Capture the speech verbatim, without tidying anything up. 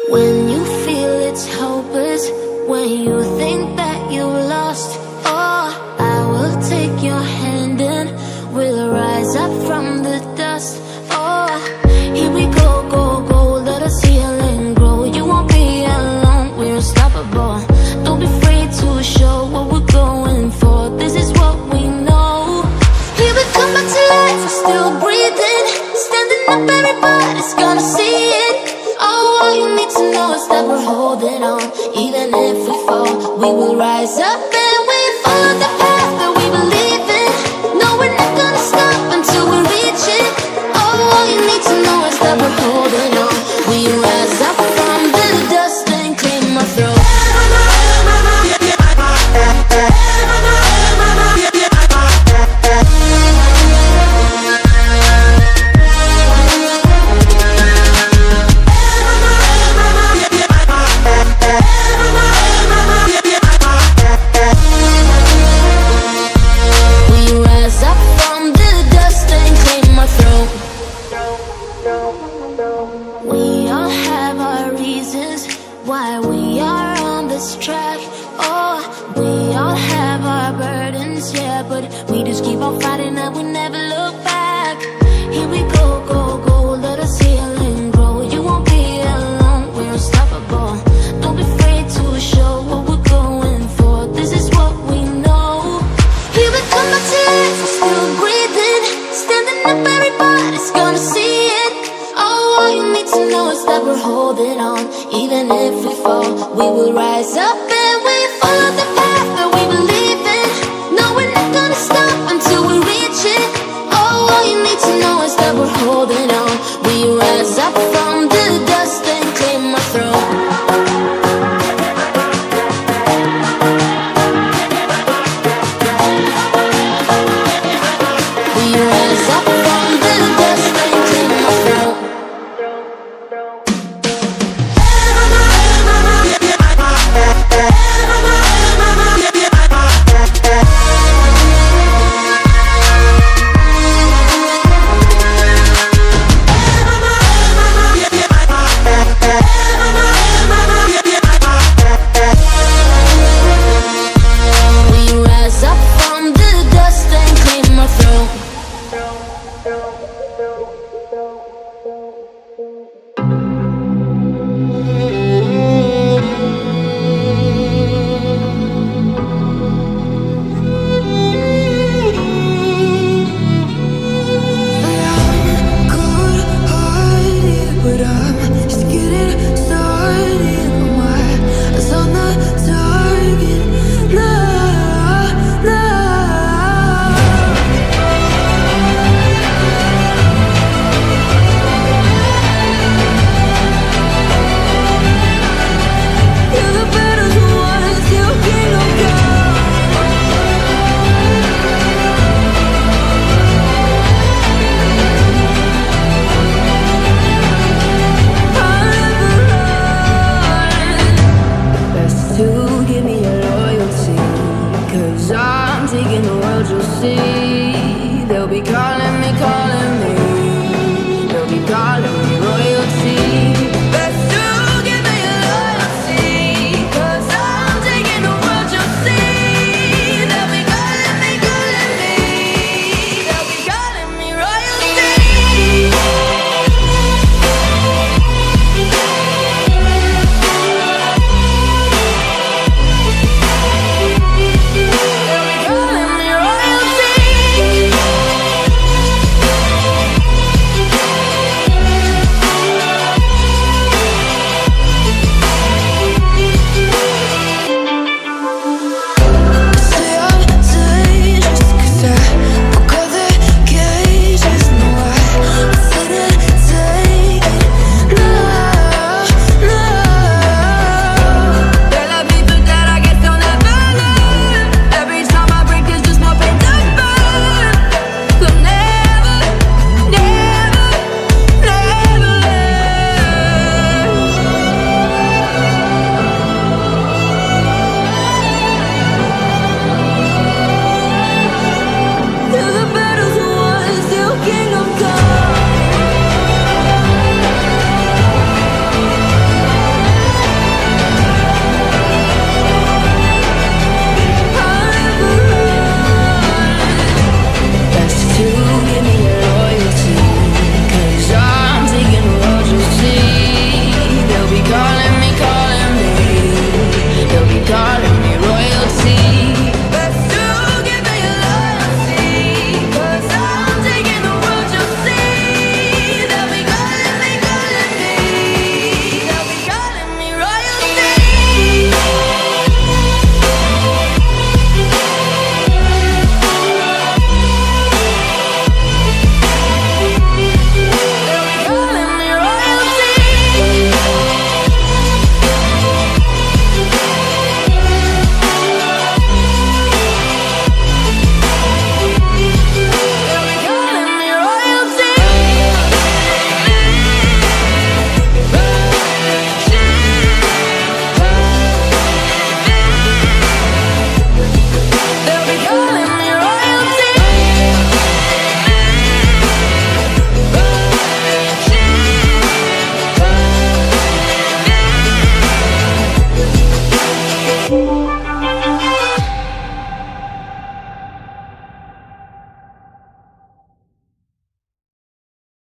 When you feel it's hopeless, when you think that you lost, oh, I will take your hand and we'll rise up from the dust. Oh, here we go, go, go, let us heal and grow. You won't be alone, we're unstoppable. Don't be afraid to show what we're going for. This is what we know. Here we come back to life, we're still breathing. Standing up, everybody's gonna see it. Oh, all you need to know is that we're holding on. Even if we fall, we will rise up and we follow the path that we believe in. No, we're not gonna stop until we reach it. Oh, all you need to know is that we're holding on. We rise up from the dust and claim our throne. We all have our reasons why we are on this track. Oh, we all have our burdens, yeah, but we just keep on fighting and we never look back. Here we go, go, go, let us heal and grow. You won't be alone, we're unstoppable. Don't be afraid to show what we're going for. This is what we know. Here we come back to life, we're still breathing. Standing up, everybody's gonna see it. Oh, all you need to know is that we're holding on. Even if we fall, we will rise up and we follow the path that we believe in. No, we're not gonna stop until we reach it. Oh, all you need to know is that we're holding on. We rise up from the dust and claim our throne. We rise up from the dust and claim our throne. Taking the world, you'll see. They'll be calling me, calling me. They'll be calling me royalty.